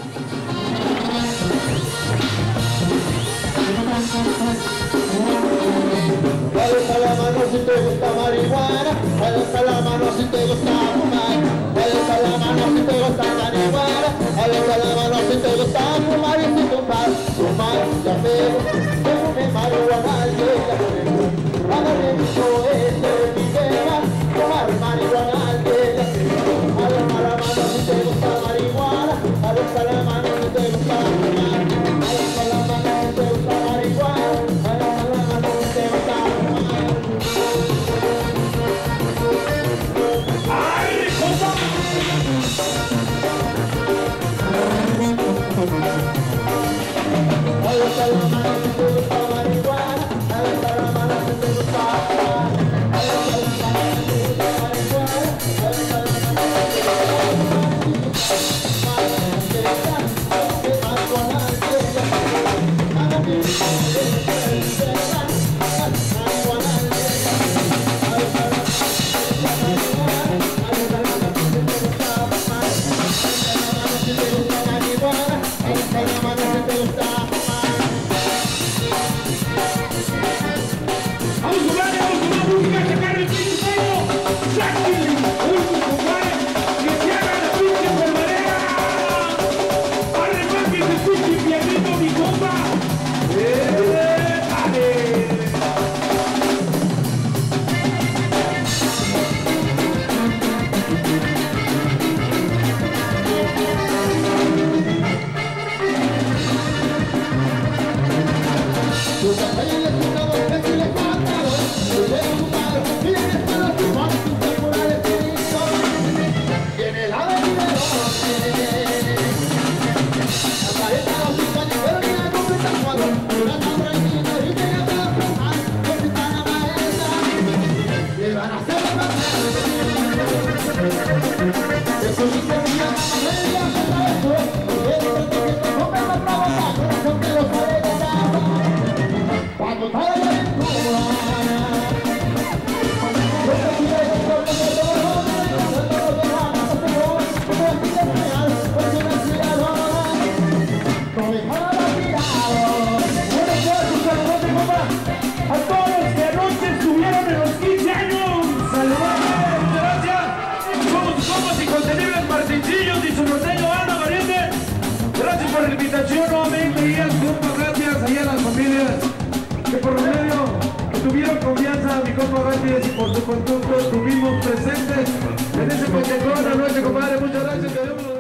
Alza la mano si te gusta marihuana, alza la mano si te gusta fumar, alza la mano si te gusta marihuana, alza la mano si te gusta fumar y si fumar, ya pego, fume marihuana, ya pego, hágale mucho este mi tema, fumar marihuana, ya pego, alza la mano si te gusta marihuana, alza la mano si te gusta fumar, alza la mano si te gusta marihuana, alza la mano si te gusta fumar. Alza la mano si te gusta marihuana, alza la mano si te gusta fumar, alza la mano si te gusta marihuana, alza la mano si te nuevamente y al compa, gracias ahí a las familias que por lo medio tuvieron confianza, mi compa Gatti, y por su conducto estuvimos presentes en ese festejón la noche, compadre. Muchas gracias,